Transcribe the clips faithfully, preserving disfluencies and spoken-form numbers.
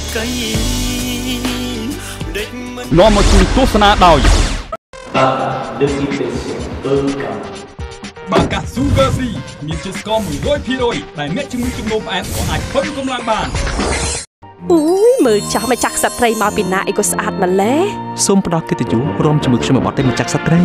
នាំមកជួយទស្សនាដោយបាកា Sugar Free មានជាតិស្ករ មួយរយភាគរយ ដែលអ្នកជំងឺជំងឺផ្អែមក៏អាចធ្វើកម្លាំងបានអូយមើលចាស់ម្ចាស់ក្សត្រីមកពីណាអីក៏ស្អាតម្ល៉េះសូមផ្ដល់កិត្តិយសរួមជាមួយខ្ញុំមកតែម្ចាស់ក្សត្រី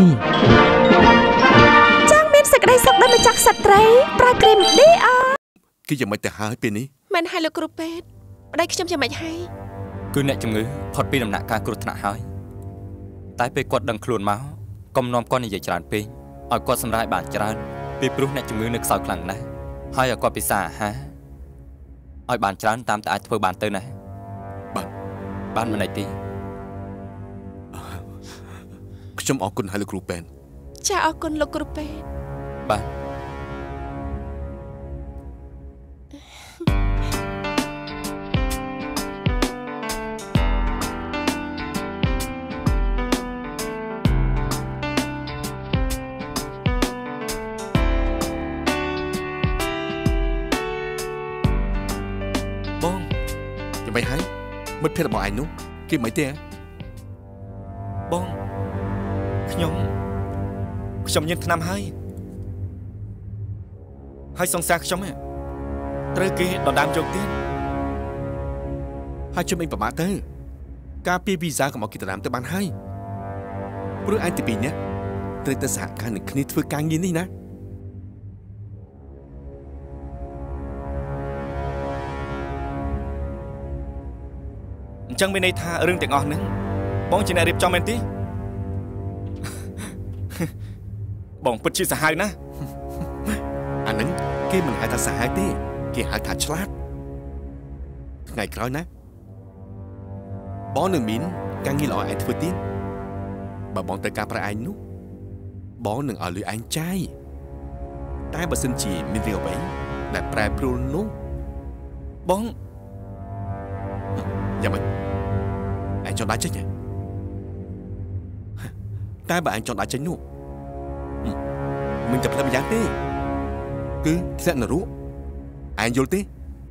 ចាំមានសេចក្តីសុខដល់ម្ចាស់ក្សត្រីប្រើគ្រីម ឌី អាគេយ៉ាងម៉េចទៅហើយពេលនេះមិនឲ្យលោកគ្រូពេទ្យប្តីខ្ញុំយ៉ាងម៉េចហើយគឺអ្នកជំងឺផុតពីដំណាក់កាលគ្រោះថ្នាក់ហើយតែពេលគាត់ដឹងខ្លួនមកកុំនាំគាត់និយាយច្រើនពេកឲ្យគាត់សម្រាយបានច្រើនពីព្រោះអ្នកជំងឺនៅខ្សោយខ្លាំងណាស់ហើយឲ្យគាត់ពិសាអាហារឲ្យបានច្រើនតាមតែអាចធ្វើបានទៅណាបាទបានមិនអីទេខ្ញុំអរគុណហើយលោកគ្រូពេទ្យចាអរគុណលោកគ្រូពេទ្យបាទមិនហើយមិត្តភក្តិរបស់ឯងនោះគេមិនទេបងខ្ញុំខ្ញុំញ៉ាំថ្នាំហើយហើយសង្សារខ្ញុំត្រូវគេដណ្ដើមយកទៀតហើយខ្ញុំឯងប្រមាថទៅការពីវីសាកុំឲ្យគេដណ្ដើមទៅបានហើយព្រោះឯងទីពីរនាក់ត្រូវទៅសហការនឹងគ្នាធ្វើការងារនេះណាអញ្ចឹងមានន័យថារឿងទាំងអស់ហ្នឹងបងជាអ្នករៀបចំមែនទេបងពិតជាសាហាវណាស់អាហ្នឹងគេមិនហៅថាសាហាវទេគេហៅថាឆ្លាតថ្ងៃក្រោយណាបងនឹងមានការងារល្អឯងធ្វើទៀតបើបងត្រូវការប្រាក់ឯងនោះបងនឹងឲ្យលុយឯងចាយតែបើសិនជាមានរឿងអ្វីដែលប្រែប្រួលនោះបងយ៉ាងម៉េចឯងចង់ដាក់ចេញតែបើឯងចង់ដាក់ចេញនោះមិនតែផ្លែម្យ៉ាងទេគឺធ្លាក់នរកឯងយល់ទេ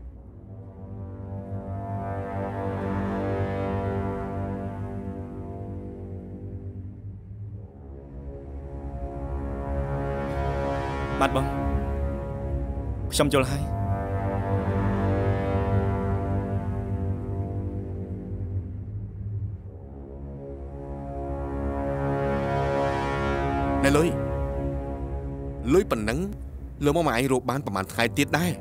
បាទបងខ្ញុំយល់ហើយណែលុយលុយប៉ុណ្ណឹងលើមកមកឯងរកបានប្រហែលថ្ងៃទៀតដែរ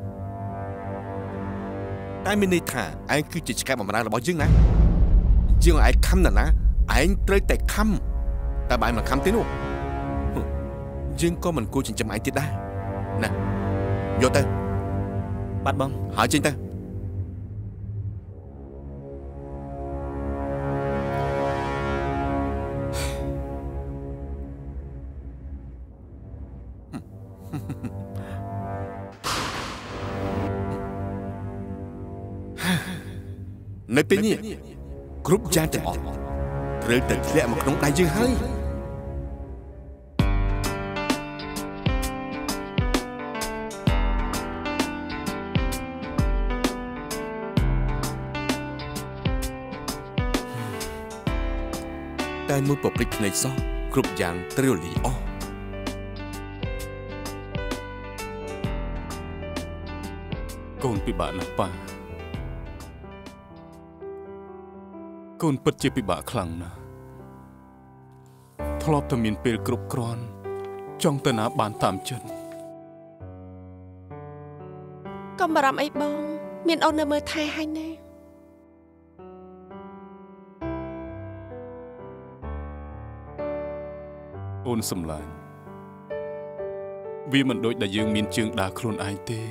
តែមានន័យថាឯងគឺជាឆ្កែបម្រើរបស់យើងណាយើងឲ្យឯងខំណាស់ណាឯងត្រូវតែខំតែបើឯងមិនខំទេនោះយើងក៏មិនគួរចិញ្ចឹមឯងទៀតដែរណាយកទៅបាទបងហើយចេញទៅនៅពេលនេះគ្រប់យ៉ាងទាំងអស់ត្រូវតែធ្លាក់មកក្នុងដៃយើងហើយតែមួយប្រព្រឹត្តភ្នែកសោះគ្រប់យ៉ាងត្រូវលីអស់កូនពិបាកណាស់ប៉ាកូនពិតជាពិបាកខ្លាំងណាស់ធ្លាប់តែមានពេលគ្រប់គ្រាន់ចង់ទៅណាបានតាមចិត្តកុំបារម្ភអីបងមានអូននៅមើលថែហើយណាអូនសម្លាញ់វាមិនដូចដែលយើងមានជើងដើរខ្លួនឯងទេ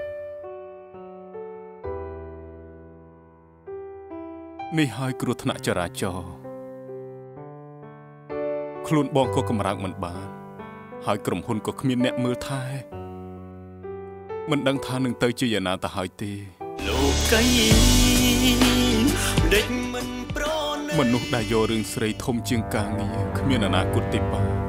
នេះហើយគ្រោះថ្នាក់ចរាចរណ៍ខ្លួនបងក៏កម្រើកមិនបានហើយក្រុមហ៊ុនក៏គ្មានអ្នកមើលថែមិនដឹងថានឹងទៅជាយ៉ាងណាទៅហើយទេលោកីដេចមិនប្រណិមនុស្សដែលយករឿងស្រីធំជាងការងារគ្មានអនាគតទេប៉ា